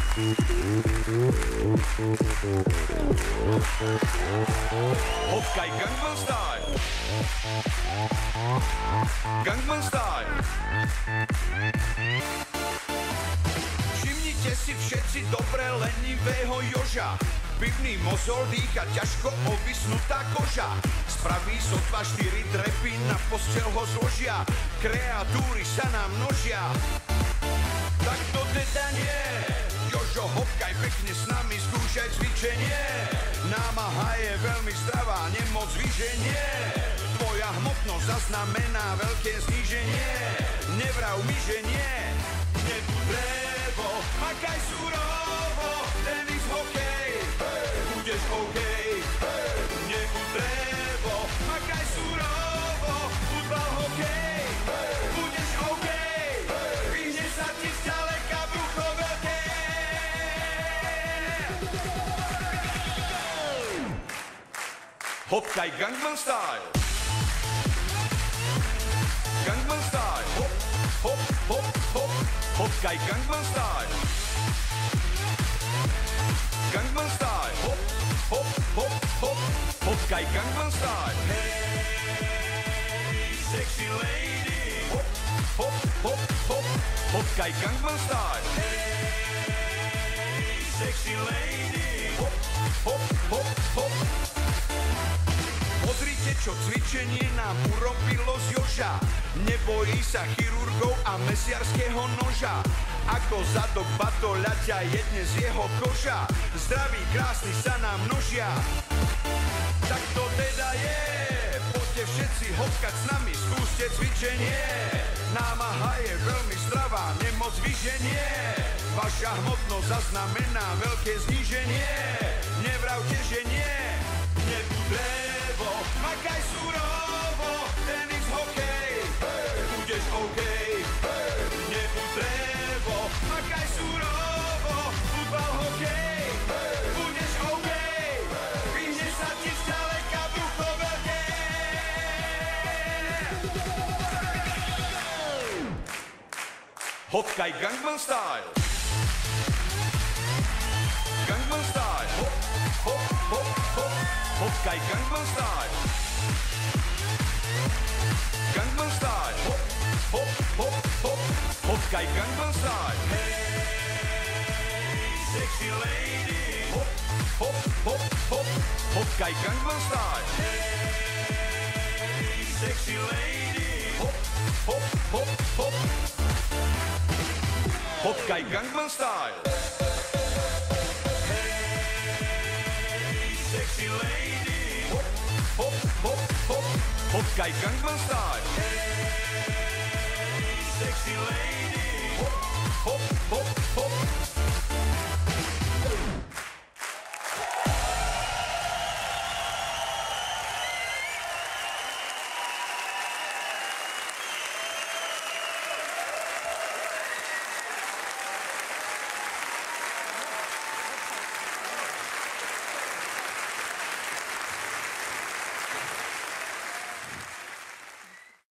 Hopkaj Gangnam Style. Gangnam Style. Všimnite si všetci dobre lenivého Joža. Pivný mozol dýcha ťažko ovisnutá koža. Spraví sotva 4 drepy, na posteľ ho zložia. Kreatúry sa nám množia. Tak to teda nie. Jožo, hopkaj pekne s nami, skúšaj cvičenie. Námaha je veľmi zdravá, nemoc vyženie. Tvoja hmotnosť zaznamená veľké zníženie. Nevrav mi, že nie. Nebuď drevo, makaj surovo. Tenis, hokej, budeš OK. Nebuď drevo, makaj surovo. Futbal, hokej, budeš OK. Vyhneš sa ti zďaleka brucho veľké. Hopkaj Gangnam Style. Gangnam Style. Hop, hop, hop, hop. Hopkaj Gangnam Style. Gangnam Style. Hop, hop, hop, hop. Hopkaj Gangnam Style. Hey, sexy lady. Hop, hop, hop, hop. Hopkaj Gangnam Style. Hey, sexy lady. Hop, hop, hop, hop. Pozrite, čo cvičenie nám urobilo z Joža. Nebojí sa chirurgov a mesiarského noža. Ako zadok batoľaťa je dnes jeho koža. Zdraví, krásni sa nám množia. Tak to teda je. Poďte všetci hopkať s nami, skúste cvičenie. Námaha je veľmi zdravá, nemoc vyženie. Vaša hmotnosť zaznamená veľké zníženie. Nevravte, že nie. Nebuď drevo, makaj surovo. Tenis, hokej, budeš OK. Nebuď drevo, makaj surovo. Futbal, hokej, budeš OK. Vyhneš sa ti zďaleka brucho veľké. Hopkaj Gangnam Style. Gangnam Style. Hop, hop, hop, hop. Hopkaj Gangnam Style. Gangnam Style. Hop, hop, hop, hop. Hopkaj Gangnam Style. Hey, sexy lady. Hop, hop, hop, hop. Hopkaj Gangnam Style. Hey, sexy lady. Hop, hop, hop, hop. Hopkaj Gangnam Style. Hey, sexy lady. Hop, hop, hop, hop. Hopkaj Gangnam Style. Hey, sexy lady. Hop, hop, hop, hop.